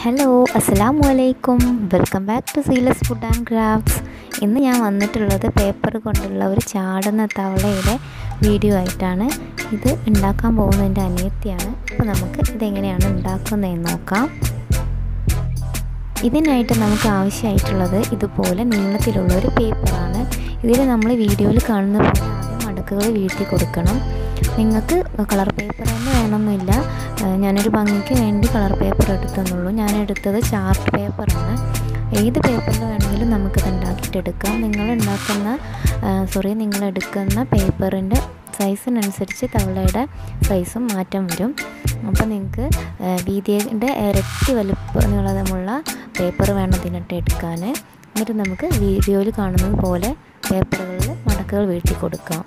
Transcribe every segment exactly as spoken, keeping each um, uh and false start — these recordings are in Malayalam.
ഹലോ അസ്സലാമു അലൈക്കും welcome back to Seelas food and crafts. ഇന്ന് ഞാൻ വന്നിട്ടുള്ളത് പേപ്പർ കൊണ്ടുള്ള ഒരു ചാടുന്ന തവളയുടെ വീഡിയോ ആയിട്ടാണ്. ഇത് ഉണ്ടാക്കാൻ പോകുന്നത് എൻ്റെ അനിയത്തിയാണ്. അപ്പോൾ നമുക്ക് ഇതെങ്ങനെയാണ് ഉണ്ടാക്കുന്നതെന്ന് നോക്കാം. ഇതിനായിട്ട് നമുക്ക് ആവശ്യമായിട്ടുള്ളത് ഇതുപോലെ നീളത്തിലുള്ള ഒരു പേപ്പറാണ്. ഇതിൽ നമ്മൾ വീഡിയോയിൽ കാണുന്ന പോലെ ആദ്യം മടക്കുകൾ വീഴ്ത്തി കൊടുക്കണം. നിങ്ങൾക്ക് കളർ പേപ്പർ തന്നെ വേണമെന്നില്ല. ഞാനൊരു ഭംഗിക്ക് വേണ്ടി കളർ പേപ്പർ എടുത്തെന്നുള്ളൂ. ഞാൻ എടുത്തത് ചാർട്ട് പേപ്പറാണ്. ഏത് പേപ്പറിൽ വേണമെങ്കിലും നമുക്കിത് ഉണ്ടാക്കിയിട്ടെടുക്കാം. നിങ്ങൾ ഉണ്ടാക്കുന്ന സോറി നിങ്ങൾ എടുക്കുന്ന പേപ്പറിൻ്റെ സൈസിനനുസരിച്ച് തവളയുടെ സൈസും മാറ്റം വരും. അപ്പോൾ നിങ്ങൾക്ക് വീതിയുടെ ഇരട്ടി വലുപ്പ നീളമുള്ള പേപ്പർ വേണം ഇതിനിട്ട് എടുക്കാൻ. എന്നിട്ട് നമുക്ക് വീഡിയോയിൽ കാണുന്നത് പോലെ പേപ്പറുകളിൽ മടക്കുകൾ വീഴ്ത്തി കൊടുക്കാം.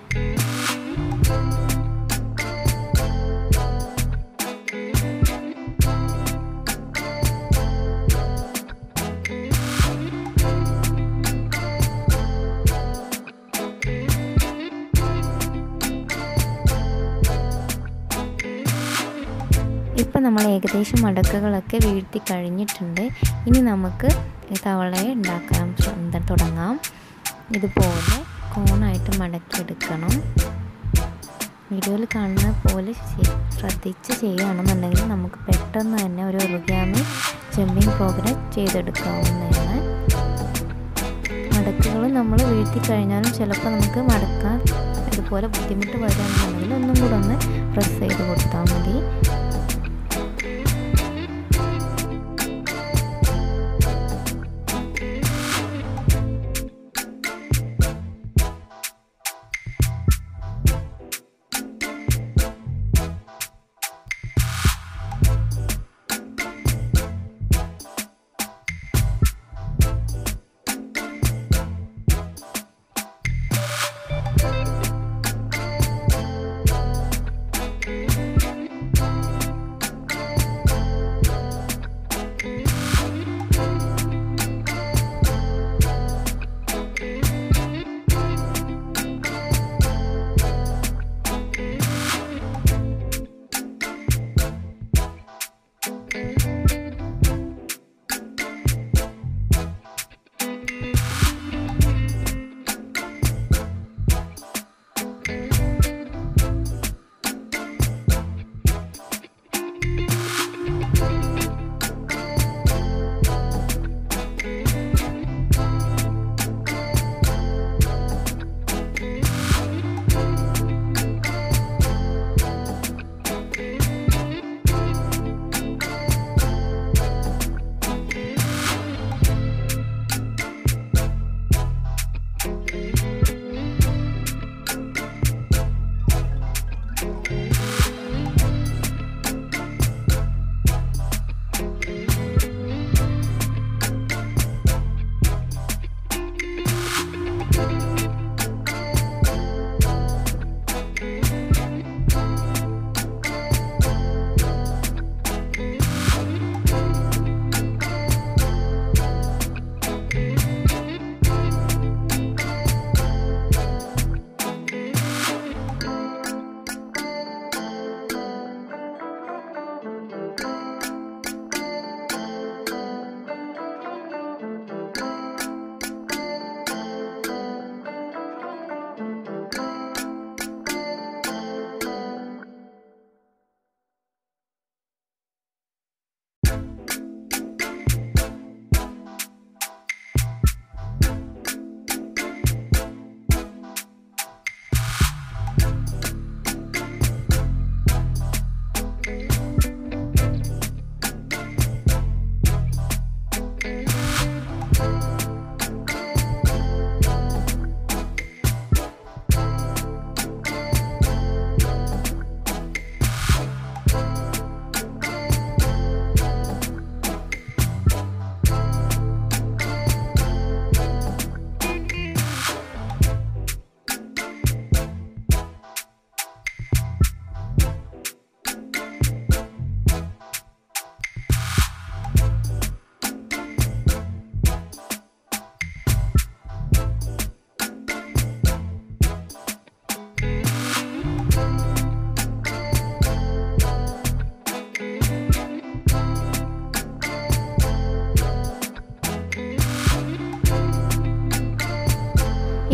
ഇപ്പം നമ്മൾ ഏകദേശം മടക്കുകളൊക്കെ വീഴ്ത്തി കഴിഞ്ഞിട്ടുണ്ട്. ഇനി നമുക്ക് തവളയെ ഉണ്ടാക്കാൻ തുടങ്ങാം. ഇതുപോലെ കോണായിട്ട് മടക്കിയെടുക്കണം. വീഡിയോയിൽ കാണുന്ന പോലെ ശ്രദ്ധിച്ച് ചെയ്യുകയാണെന്നുണ്ടെങ്കിൽ നമുക്ക് പെട്ടെന്ന് തന്നെ ഒരു ഒറിഗാമി ജമ്പിങ് പ്രോഗ്രാം ചെയ്തെടുക്കാവുന്നതാണ്. മടക്കുകൾ നമ്മൾ വീഴ്ത്തി കഴിഞ്ഞാലും ചിലപ്പോൾ നമുക്ക് മടക്കാൻ ഇതുപോലെ ബുദ്ധിമുട്ട് വരികയാണെന്നുണ്ടെങ്കിൽ ഒന്നും കൂടെ ഒന്ന് പ്രസ് ചെയ്ത് കൊടുത്താൽ മതി.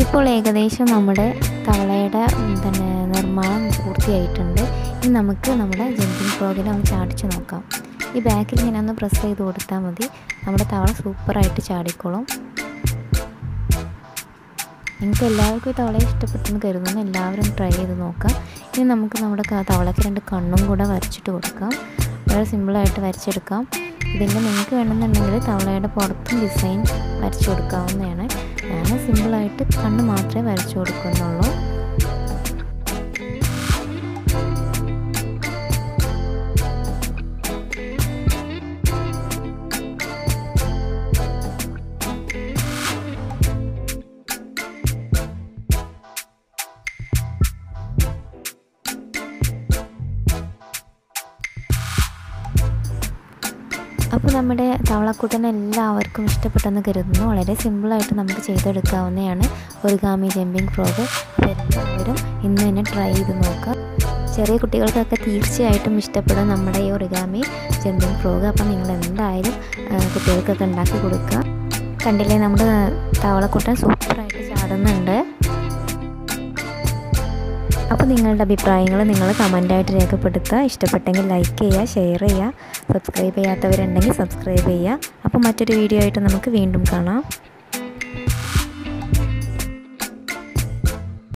ഇപ്പോൾ ഏകദേശം നമ്മുടെ തവളയുടെ തന്നെ നിർമ്മാണം പൂർത്തിയായിട്ടുണ്ട്. ഇനി നമുക്ക് നമ്മുടെ ജമ്പിങ് ഫ്രോഗിനെ ഒന്ന് ചാടിച്ച് നോക്കാം. ഈ ബാക്കിൽ ഇങ്ങനെ ഒന്ന് പ്രസ് ചെയ്ത് കൊടുത്താൽ മതി, നമ്മുടെ തവള സൂപ്പറായിട്ട് ചാടിക്കോളും. നിങ്ങൾക്ക് എല്ലാവർക്കും ഈ തവളയെ ഇഷ്ടപ്പെട്ടെന്ന് കരുതുന്നു. എല്ലാവരും ട്രൈ ചെയ്ത് നോക്കാം. ഇനി നമുക്ക് നമ്മുടെ തവളയ്ക്ക് രണ്ട് കണ്ണും കൂടെ വരച്ചിട്ട് കൊടുക്കാം. വളരെ സിമ്പിളായിട്ട് വരച്ചെടുക്കാം. ഇതിൻ്റെ നിങ്ങൾക്ക് വേണമെന്നുണ്ടെങ്കിൽ തവളയുടെ പുറത്തും ഡിസൈൻ വരച്ചു കൊടുക്കാവുന്നതാണ്. ഞാൻ സിമ്പിളായിട്ട് കണ്ണ് മാത്രമേ വരച്ചു കൊടുക്കുന്നുള്ളൂ. അപ്പോൾ നമ്മുടെ തവളക്കൂട്ടനെ എല്ലാവർക്കും ഇഷ്ടപ്പെട്ടെന്ന് കരുതുന്നു. വളരെ സിമ്പിളായിട്ട് നമുക്ക് ചെയ്തെടുക്കാവുന്നതാണ് ഒറിഗാമി ജമ്പിങ് ഫ്രോഗ്. അപ്പോൾ എല്ലാവരും ഇന്ന് തന്നെ ട്രൈ ചെയ്ത് നോക്കാം. ചെറിയ കുട്ടികൾക്കൊക്കെ തീർച്ചയായിട്ടും ഇഷ്ടപ്പെടും നമ്മുടെ ഈ ഒറിഗാമി ജമ്പിങ് ഫ്രോഗ്. അപ്പോൾ നിങ്ങൾ എന്തായാലും കുട്ടികൾക്കൊക്കെ ഉണ്ടാക്കി കൊടുക്കുക. കണ്ടില്ലേ, നമ്മുടെ തവളക്കൂട്ടൻ സൂപ്പറായിട്ട് ചാടുന്നുണ്ട്. അപ്പോൾ നിങ്ങളുടെ അഭിപ്രായങ്ങൾ നിങ്ങൾ കമൻറ്റായിട്ട് രേഖപ്പെടുത്തുക. ഇഷ്ടപ്പെട്ടെങ്കിൽ ലൈക്ക് ചെയ്യുക, ഷെയർ ചെയ്യുക, സബ്സ്ക്രൈബ് ചെയ്യാത്തവരുണ്ടെങ്കിൽ സബ്സ്ക്രൈബ് ചെയ്യുക. അപ്പോൾ മറ്റൊരു വീഡിയോ ആയിട്ട് നമുക്ക് വീണ്ടും കാണാം.